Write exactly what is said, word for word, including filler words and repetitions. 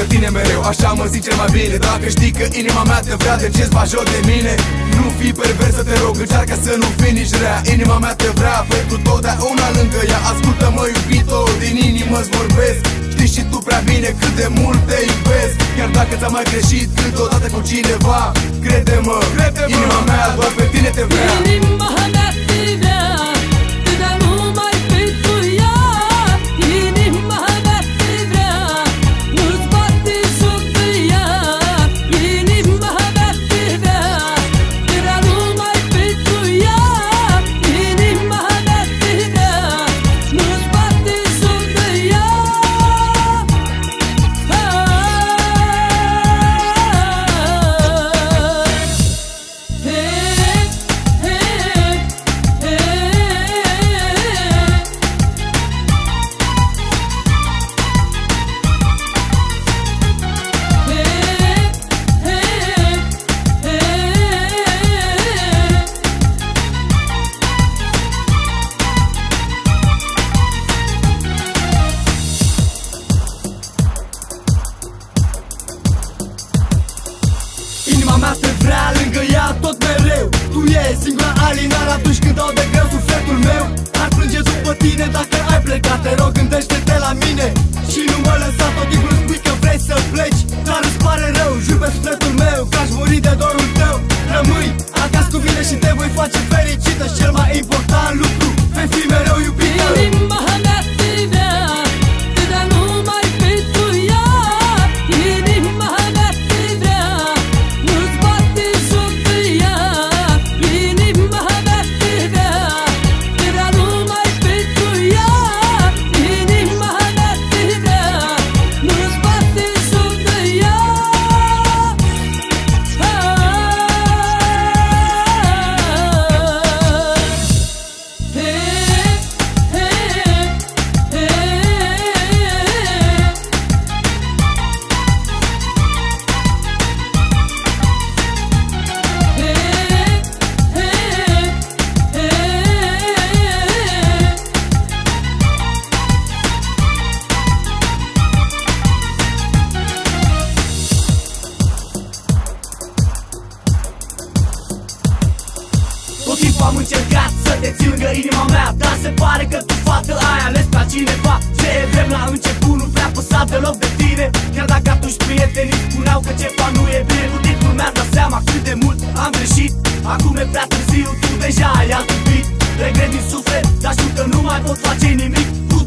tine mereu, așa mă zic cel mai bine. Dacă știi că inima mea te vrea, de ce-ți bagi joc de mine? Nu fi perversă, te rog, încearcă să nu fii nici rea. Inima mea te vrea, pentru totdeauna lângă ea. Ascultă-mă, iubito, din inimă-ți vorbesc. Știi și tu prea bine cât de mult te iubesc. Chiar dacă ți-am mai greșit câteodată cu cineva, crede-mă, crede-mă, inima mea doar pe tine te vrea. Inima mea te vrea, te dea numai pentru ea. Inima mea te vrea, nu-ți bate joc de ea. Inima mea te vrea, te dea numai pentru ea. Inima mea te vrea, nu-ți bate joc de ea. Inima mea te vrea lângă ea tot mereu. Tu ești singura alinare atunci când dau de greu sufletul meu. Ar plânge după tine dacă ai plecat. Te rog, gândește-te la mine și nu mă lăsa. Tot timpul spui că vrei să pleci, dar îți pare rău. Jur pe sufletul meu că aș muri de dorul tău. Rămâi acasă cu mine și te voi face fericită. Și cel mai important lucru, vei fi mereu iubită. Inima mea te vrea, te dea numai pentru ea. Inima mea te vrea, nu-ți bate joc de ea. Inima mea te vrea, te dea numai pentru ea. Inima mea te vrea, nu-ți bate joc de ea. Tot timpul am încercat să te țin lângă inima mea, dar se pare că tu, fată, ai ales pe cineva. Ce vrem la început nu prea păsa deloc de tine. Chiar dacă atunci prietenii spuneau că ceva nu e bine, cu timpul mi-am dat seama cât de mult am greșit. Acum e prea târziu, tu deja ai alt iubit. Regret din suflet, dar știu că nu mai pot face nimic. Cu